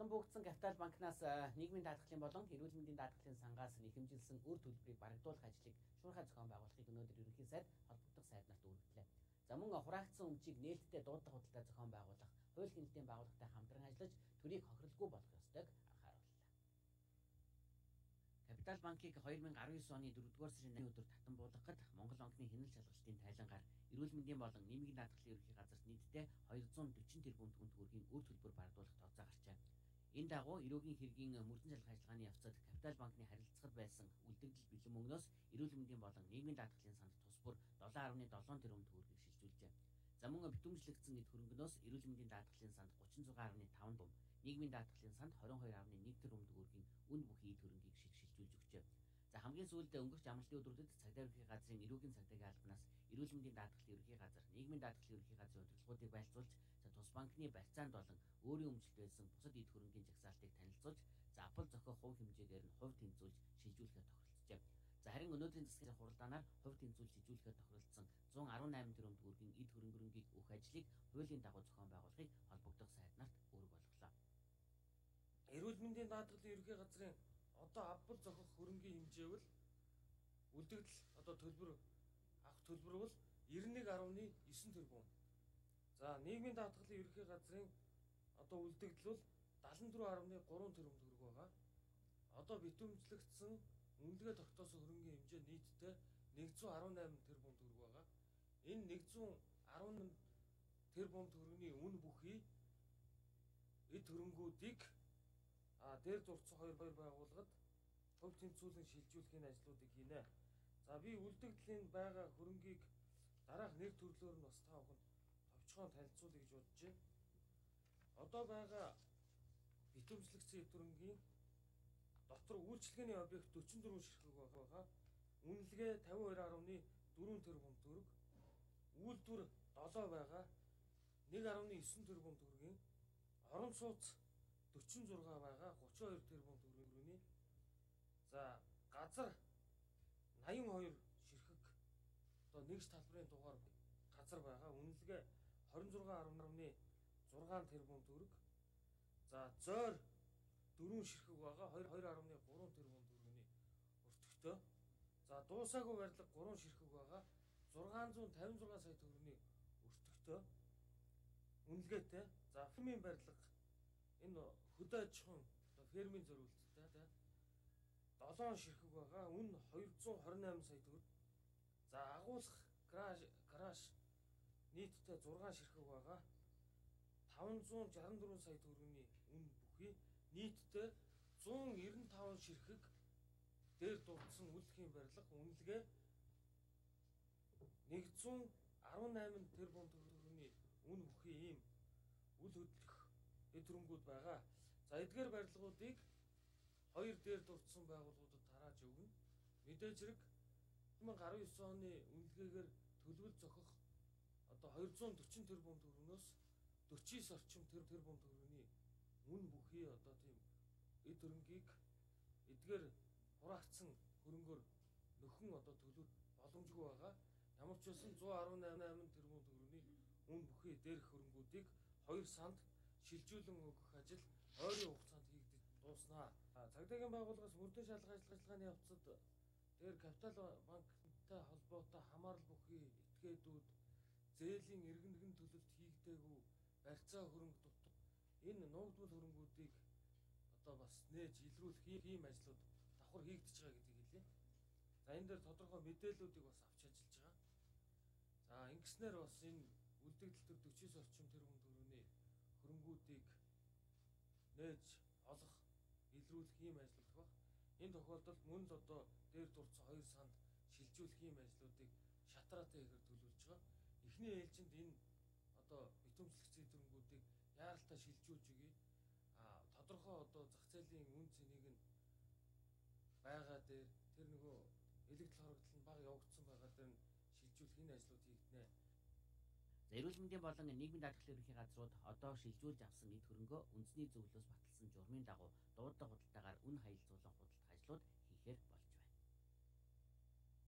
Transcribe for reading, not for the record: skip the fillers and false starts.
Татан буугдсан Капитал банкнаас нийгмийн даатгалын болон эрүүл мэндийн даатгалын сангаас нэхэмжилсэн үр төлбөрийг барагдуулах ажлыг шуурхай зохион байгуулахыг өнөөдөр ерөнхий сайд холбогдох сайд нарт өргөдлөө. За мөн хураагдсан өмчийг нээлттэй дуудлага худалдаа зохион байгуулах, хууль хяналтын байгууллагатай хамтран ажиллаж төрийг хохиролгүй болгох ёстойг анхаарууллаа. Капитал банкыг 2019 оны 4-р сарын 8 өдөр татан буулгахад Монгол банкны хяналт шалгалтын тайлангаар эрүүл мэндийн болон нийгмийн даатгалын ерөнхий газарт нийтдээ 240 тэрбум төгрөгийн үр төлбөр бардуулах тооцоо гарчээ. Энэ дагуу эрүүгийн хэргийн мөрдөн шалгах ажиллагааны явцад Капитал банкны харилцагад байсан үлдэгдэл бэлэн мөнгнөөс эрүүл мэндийн болон нийгмийн даатгалын санд тус бүр 7.7 тэрбум төгрөгийг шилжүүлжээ. За мөн битүүмжлэгдсэн эд хөрөнгөнөөс эрүүл мэндийн даатгалын санд 36.5 тэрбум, нийгмийн даатгалын санд 22.1 тэрбум төгрөгийн үн бүхий эд хөрөнгийг шилжүүлж өгчээ. За хамгийн сүүлд өнгөрч амралтын өдрүүдэд цагдаа ерөнхий газрын эрүүгийн цагдаагийн албанаас эрүүл мэндийн даатгалын ерөнхий газар, нийгмийн даатгалын ерөнхий газрын удирдлагуудыг байлцуулж, тус банкны барьцаанд болон өөрийн өмчлөлт байсан бусад эд хөрөнгийн жагсаалтыг танилцуулж, апл зохиох хувь хэмжээгээр нь хувь тэнцвүүлж шилжүүлэхэд тохиролцжээ. За харин өнөөдрийн засгийн хуралдаанаар хувь тэнцвүүлж шилжүүлэхэд тохиролцсон 118 тэрбум төгрөгийн эд хөрөнгөнийг өгөх ажлыг хуулийн дагуу зохион байгуулахыг холбогдох сайд нарт үүрэг болголоо. Эрүүл мэндийн даатгалын ерөнхий газрын одоо апл зохиох хөрөнгийн хэмжээ бол үлдэгдэл одоо төлбөр авах төлбөр бол 91.9 тэрбум. За нийгмийн даатгалын ерөнхий газрын одоо үлдэгдэл бол 74.3 тэрбум төгрөг байгаа. Одоо битүүмжлэгдсэн үнэлгээ тогтоосон хөрөнгийн хэмжээ нийтдээ 118 тэрбум төгрөг байгаа. Энэ 118 тэрбум төгрөгийн үн бүхий эд хөрөнгүүдийг дээр зурцсан хоёр байгууллагад хувь тэнцвүүлэн шилжүүлэхийн ажлуудыг хийнэ. За би үлдэгдлийн байгаа хөрөнгийг дараах нэр төрлөөр нь бас та бүхэнд товчхон танилцуулъя гэж бодож байна. Одоо байгаа битүүмжлэгдсэн эд хөрөнгийн дотор үйлчлэгээний объект 44 ширхэг байгаа. Үнэлгээ 52.4 тэрбум төгрөг, үйлдвэр 7 байгаа. 1.9 тэрбум төгрөгийн орон сууц 46 байгаа, 32 тэрбум төгрөгийн. За газар 82 ширхэг одоо нэгж талбарын дугаар газар байгаа. Үнэлгээ 26.6 тэрбум төгрөг. За зойр 4 ширхэг байгаа, 2.3 тэрбум төгрөгийн өртөгтэй. За дуусаагүй барилга 3 ширхэг байгаа, 656 сая төгрөгийн өртөгтэй. Үнэлгээтэй. За фермийн барилга энэ хөдөө аж ахуйн одоо фермийн зориулалттай 7 ширхэг байгаа, үн 228 сая төгрөг. За агуулах гараж нийтдээ 6 ширхэг байгаа, 564 сая төгрөгийн үн бүхий нийтдээ 195 ширхэг дээр дурдсан үйлдвэрийн барилга үнэлгээ 118 тэрбум төгрөгийн үн бүхий ийм үл хөдлөх эд хөрөнгүүд байгаа. За эдгээр барилгуудыг хоёр дээр дурдсан байгууллагуудад тарааж өгнө. Мэдээж хэрэг 2019 оны үнэлгээгээр төлөвлөлт зохих одоо 240 тэрбум төгрөгнөөс 49 орчим тэрбум төгрөгийн үн бүхий одоо тийм эд хөрөнгийг эдгээр хураагдсан хөрөнгөөр нөхөн одоо төлөх боломжгүй байгаа. Ямар ч байсан 118 тэрбум төгрөгийн үн бүхий дээрх хөрөнгүүдийг 2 санд шилжүүлэн өгөх ажил ойрын хугацаанд хийгдэж дууснаа. Цагдаагийн байгууллагаас мөрдөн шалгах ажиллагааны явцад дээр Капитал банктай холбоотой хамаарал бүхий этгээдүүд зээлийн иргэн нэгэн төлөлт хийгдээгүй барьцаа хөрөнгө дутуу энэ нуугдмал хөрөнгүүдийг одоо бас нээж илрүүлэх ийм ажлууд давхар хийгдэж байгаа гэдгийг хэлье. За энэ дээр тодорхой мэдээллүүдийг бас авч ажиллаж байгаа. За ингэснээр бас энэ үлдэгдэл төр 49 орчим тэрбум төгрөгийн хөрөнгүүдийг нээж олох, илрүүлэх ийм ажлууд баг. Энэ тохиолдолд мөн л одоо дээр дурдсан 2 санд шилжүүлэх ийм ажлуудыг шатраатай ихээр төлөвлөж байгаа. Эхний ээлжинд энэ одоо битүүмжлэгдсэн хөрөнгүүдийг яаралтай шилжүүлж өгье. Тодорхой одоо зах зээлийн үн цэнийг нь байгаа дээр тэр нөгөө электр хорогдол нь бага явагдсан байгаа дээр нь шилжүүлэх энэ ажлууд хийгднэ. За эрүүл мэндийн болон нийгмийн даатгалын ерөнхий газрууд одоо шилжүүлж авсан эд хөрөнгөө үндэсний зөвлөлөөс баталсан журмын дагуу дуудлага худалдаагаар үн хаялцуулан худалдах ажлууд хийхээр